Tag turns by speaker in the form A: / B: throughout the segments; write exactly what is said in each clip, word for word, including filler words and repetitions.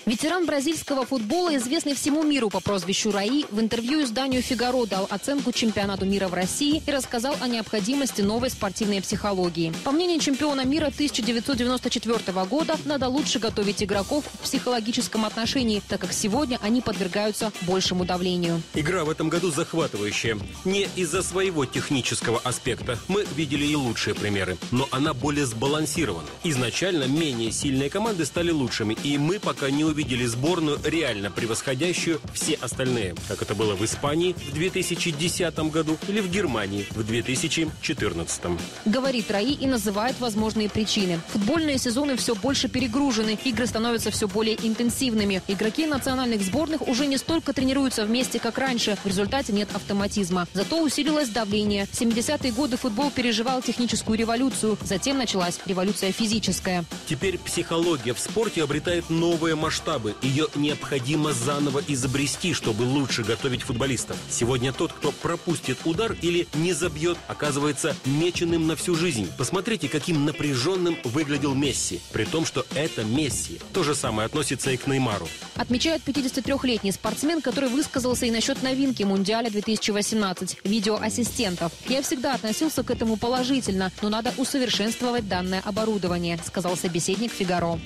A: Ветеран бразильского футбола, известный всему миру по прозвищу Раи, в интервью изданию «Фигаро» дал оценку чемпионату мира в России и рассказал о необходимости новой спортивной психологии. По мнению чемпиона мира тысяча девятьсот девяносто четвёртого года, надо лучше готовить игроков в психологическом отношении, так как сегодня они подвергаются большему давлению.
B: Игра в этом году захватывающая. Не из-за своего технического аспекта. Мы видели и лучшие примеры. Но она более сбалансирована. Изначально менее сильные команды стали лучшими, и мы пока не увидели сборную, реально превосходящую все остальные, как это было в Испании в две тысячи десятом году или в Германии в две тысячи четырнадцатом.
A: Говорит Раи и называет возможные причины. Футбольные сезоны все больше перегружены, игры становятся все более интенсивными. Игроки национальных сборных уже не столько тренируются вместе, как раньше. В результате нет автоматизма. Зато усилилось давление. В семидесятые годы футбол переживал техническую революцию. Затем началась революция физическая.
B: Теперь психология в спорте обретает новые масштабы. Ее необходимо заново изобрести, чтобы лучше готовить футболистов. Сегодня тот, кто пропустит удар или не забьет, оказывается меченым на всю жизнь. Посмотрите, каким напряженным выглядел Месси. При том, что это Месси. То же самое относится и к Неймару.
A: Отмечает пятидесятитрёхлетний спортсмен, который высказался и насчет новинки Мундиаля две тысячи восемнадцать – видеоассистентов. «Я всегда относился к этому положительно, но надо усовершенствовать данное оборудование», – сказал собеседник «Фигаро».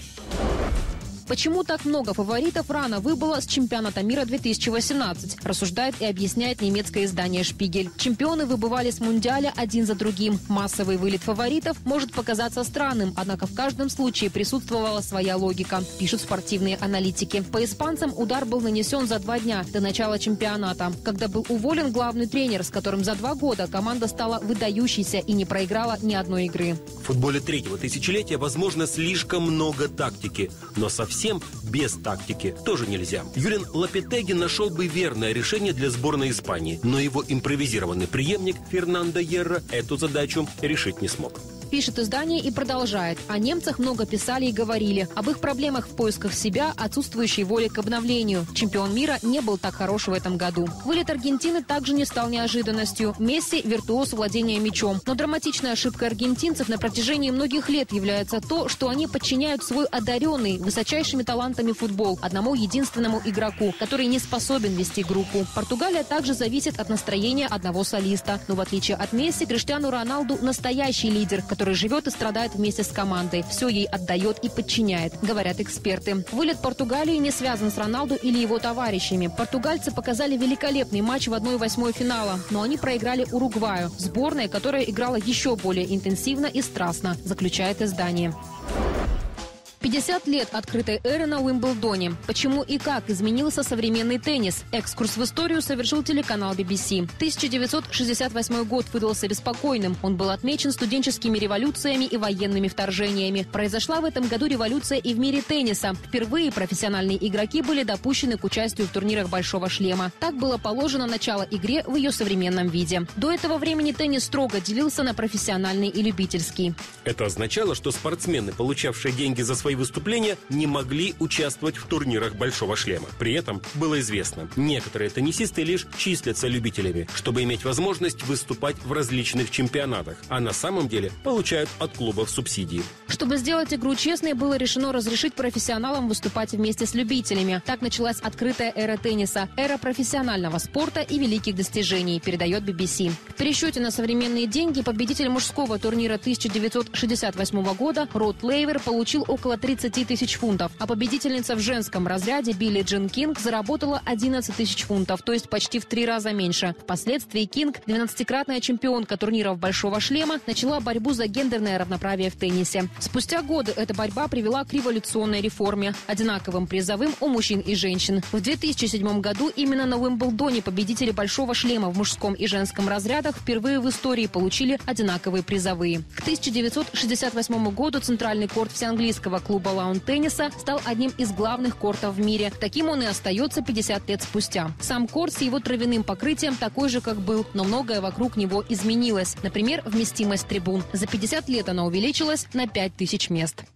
A: Почему так много фаворитов рано выбыло с чемпионата мира две тысячи восемнадцать, рассуждает и объясняет немецкое издание «Шпигель». Чемпионы выбывали с Мундиаля один за другим. Массовый вылет фаворитов может показаться странным, однако в каждом случае присутствовала своя логика, пишут спортивные аналитики. По испанцам удар был нанесен за два дня до начала чемпионата, когда был уволен главный тренер, с которым за два года команда стала выдающейся и не проиграла ни одной игры.
B: В футболе третьего тысячелетия возможно слишком много тактики, но совсем Всем без тактики тоже нельзя. Юлиан Лопетеги нашел бы верное решение для сборной Испании, но его импровизированный преемник Фернандо Йерра эту задачу решить не смог.
A: Пишет издание и продолжает. О немцах много писали и говорили. Об их проблемах в поисках себя, отсутствующей воле к обновлению. Чемпион мира не был так хорош в этом году. Вылет Аргентины также не стал неожиданностью. Месси – виртуоз владения мячом. Но драматичной ошибкой аргентинцев на протяжении многих лет является то, что они подчиняют свой одаренный, высочайшими талантами футбол одному единственному игроку, который не способен вести группу. Португалия также зависит от настроения одного солиста. Но в отличие от Месси, Криштиану Роналду – настоящий лидер, который который живет и страдает вместе с командой. Все ей отдает и подчиняет, говорят эксперты. Вылет Португалии не связан с Роналду или его товарищами. Португальцы показали великолепный матч в одной восьмой финала, но они проиграли Уругваю, сборной, которая играла еще более интенсивно и страстно, заключает издание. пятьдесят лет открытой эры на Уимблдоне. Почему и как изменился современный теннис? Экскурс в историю совершил телеканал би би си. тысяча девятьсот шестьдесят восьмой год выдался беспокойным. Он был отмечен студенческими революциями и военными вторжениями. Произошла в этом году революция и в мире тенниса. Впервые профессиональные игроки были допущены к участию в турнирах «Большого шлема». Так было положено начало игре в ее современном виде. До этого времени теннис строго делился на профессиональный и любительский.
B: Это означало, что спортсмены, получавшие деньги за свои выступления, не могли участвовать в турнирах «Большого шлема». При этом было известно, некоторые теннисисты лишь числятся любителями, чтобы иметь возможность выступать в различных чемпионатах, а на самом деле получают от клубов субсидии.
A: Чтобы сделать игру честной, было решено разрешить профессионалам выступать вместе с любителями. Так началась открытая эра тенниса, эра профессионального спорта и великих достижений, передает би би си. В пересчете на современные деньги победитель мужского турнира тысяча девятьсот шестьдесят восьмого года Род Лейвер получил около тридцати тысяч фунтов, а победительница в женском разряде Билли Джин Кинг заработала одиннадцать тысяч фунтов, то есть почти в три раза меньше. Впоследствии Кинг, двенадцатикратная чемпионка турниров «Большого шлема», начала борьбу за гендерное равноправие в теннисе. Спустя годы эта борьба привела к революционной реформе, одинаковым призовым у мужчин и женщин. В две тысячи седьмом году именно на Уимблдоне победители «Большого шлема» в мужском и женском разрядах впервые в истории получили одинаковые призовые. К тысяча девятьсот шестьдесят восьмому году центральный корт всеанглийского клуба лаун-тенниса стал одним из главных кортов в мире. Таким он и остается пятьдесят лет спустя. Сам корт с его травяным покрытием такой же, как был, но многое вокруг него изменилось. Например, вместимость трибун. За пятьдесят лет она увеличилась на пять тысяч мест.